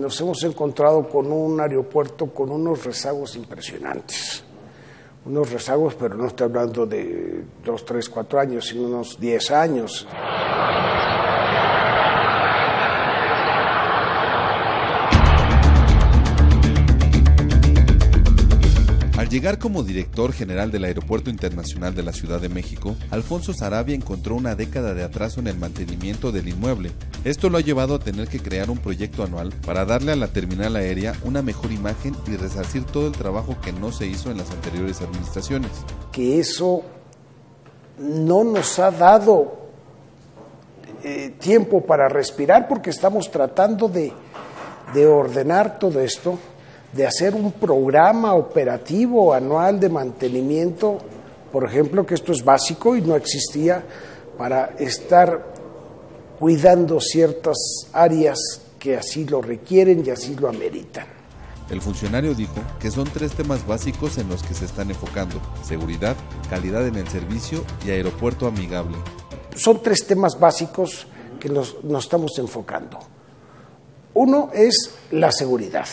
nos hemos encontrado con un aeropuerto con unos rezagos impresionantes. Unos rezagos, pero no estoy hablando de 2, 3, 4 años, sino unos 10 años. Al llegar como director general del Aeropuerto Internacional de la Ciudad de México, Alfonso Sarabia encontró una década de atraso en el mantenimiento del inmueble. Esto lo ha llevado a tener que crear un proyecto anual para darle a la terminal aérea una mejor imagen y resarcir todo el trabajo que no se hizo en las anteriores administraciones. Que eso no nos ha dado tiempo para respirar, porque estamos tratando de ordenar todo esto, de hacer un programa operativo anual de mantenimiento, por ejemplo, que esto es básico y no existía, para estar cuidando ciertas áreas que así lo requieren y así lo ameritan. El funcionario dijo que son 3 temas básicos en los que se están enfocando: seguridad, calidad en el servicio y aeropuerto amigable. Son 3 temas básicos que nos estamos enfocando. Uno es la seguridad.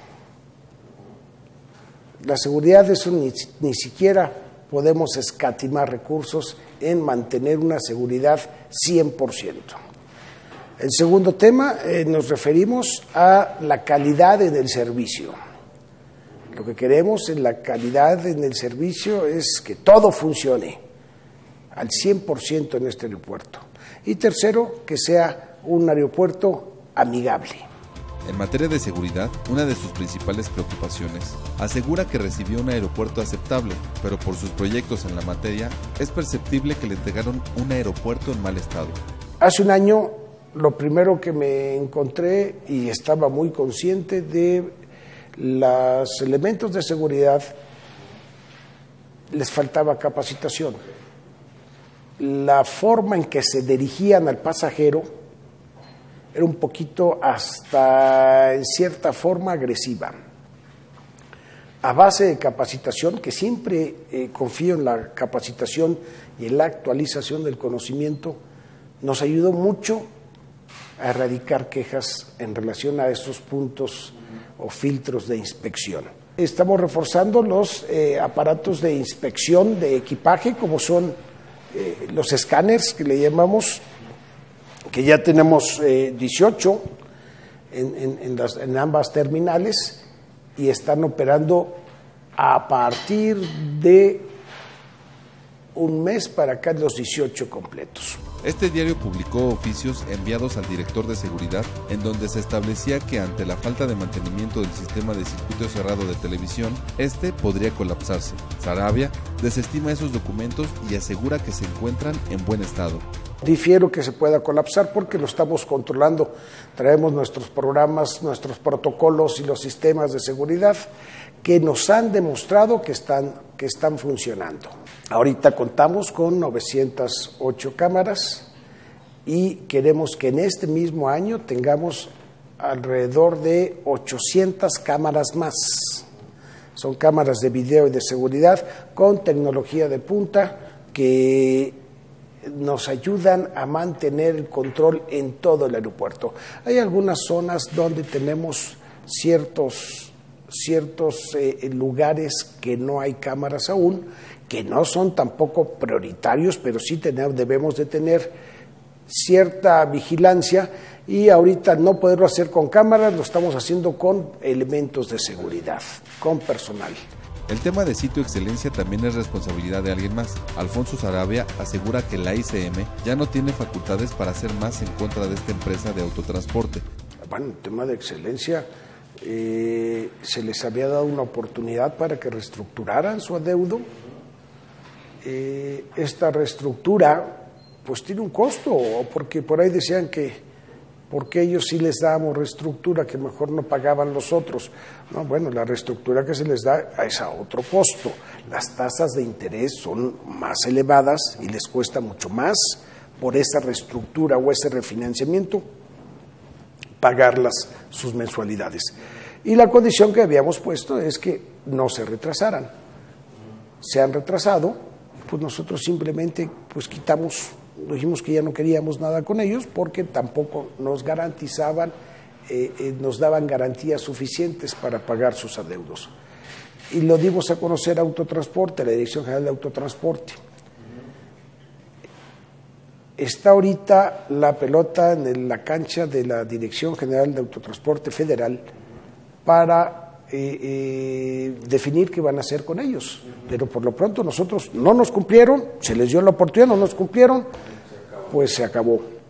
La seguridad, eso ni siquiera podemos escatimar recursos en mantener una seguridad 100%. El segundo tema, nos referimos a la calidad en el servicio. Lo que queremos en la calidad en el servicio es que todo funcione al 100% en este aeropuerto. Y tercero, que sea un aeropuerto amigable. En materia de seguridad, una de sus principales preocupaciones, asegura que recibió un aeropuerto aceptable, pero por sus proyectos en la materia, es perceptible que le entregaron un aeropuerto en mal estado. Hace un año, lo primero que me encontré, y estaba muy consciente de los elementos de seguridad, les faltaba capacitación. La forma en que se dirigían al pasajero era un poquito, hasta en cierta forma, agresiva. A base de capacitación, que siempre confío en la capacitación y en la actualización del conocimiento, nos ayudó mucho a erradicar quejas en relación a esos puntos o filtros de inspección. Estamos reforzando los aparatos de inspección de equipaje, como son los escáneres, que le llamamos, que ya tenemos 18 en ambas terminales, y están operando a partir de un mes para acá los 18 completos. Este diario publicó oficios enviados al director de seguridad, en donde se establecía que ante la falta de mantenimiento del sistema de circuito cerrado de televisión, este podría colapsarse. Sarabia desestima esos documentos y asegura que se encuentran en buen estado. Difiero que se pueda colapsar porque lo estamos controlando. Traemos nuestros programas, nuestros protocolos y los sistemas de seguridad que nos han demostrado que están funcionando. Ahorita contamos con 908 cámaras y queremos que en este mismo año tengamos alrededor de 800 cámaras más. Son cámaras de video y de seguridad con tecnología de punta que nos ayudan a mantener el control en todo el aeropuerto. Hay algunas zonas donde tenemos ciertos lugares que no hay cámaras aún, que no son tampoco prioritarios, pero sí debemos de tener cierta vigilancia, y ahorita no poderlo hacer con cámaras, lo estamos haciendo con elementos de seguridad, con personal. El tema de sitio excelencia también es responsabilidad de alguien más. Alfonso Sarabia asegura que la ICM ya no tiene facultades para hacer más en contra de esta empresa de autotransporte. Bueno, el tema de excelencia, se les había dado una oportunidad para que reestructuraran su adeudo. Esta reestructura pues tiene un costo, porque por ahí decían que porque ellos sí les dábamos reestructura, que mejor no pagaban los otros. No, bueno, la reestructura que se les da es a otro costo. Las tasas de interés son más elevadas y les cuesta mucho más por esa reestructura o ese refinanciamiento pagar sus mensualidades. Y la condición que habíamos puesto es que no se retrasaran. Se han retrasado, pues nosotros simplemente pues dijimos que ya no queríamos nada con ellos porque tampoco nos garantizaban nos daban garantías suficientes para pagar sus adeudos. Y lo dimos a conocer a Autotransporte, a la Dirección General de Autotransporte. Está ahorita la pelota en la cancha de la Dirección General de Autotransporte Federal para definir qué van a hacer con ellos. Pero por lo pronto nosotros no nos cumplieron, se les dio la oportunidad, no nos cumplieron, pues se acabó.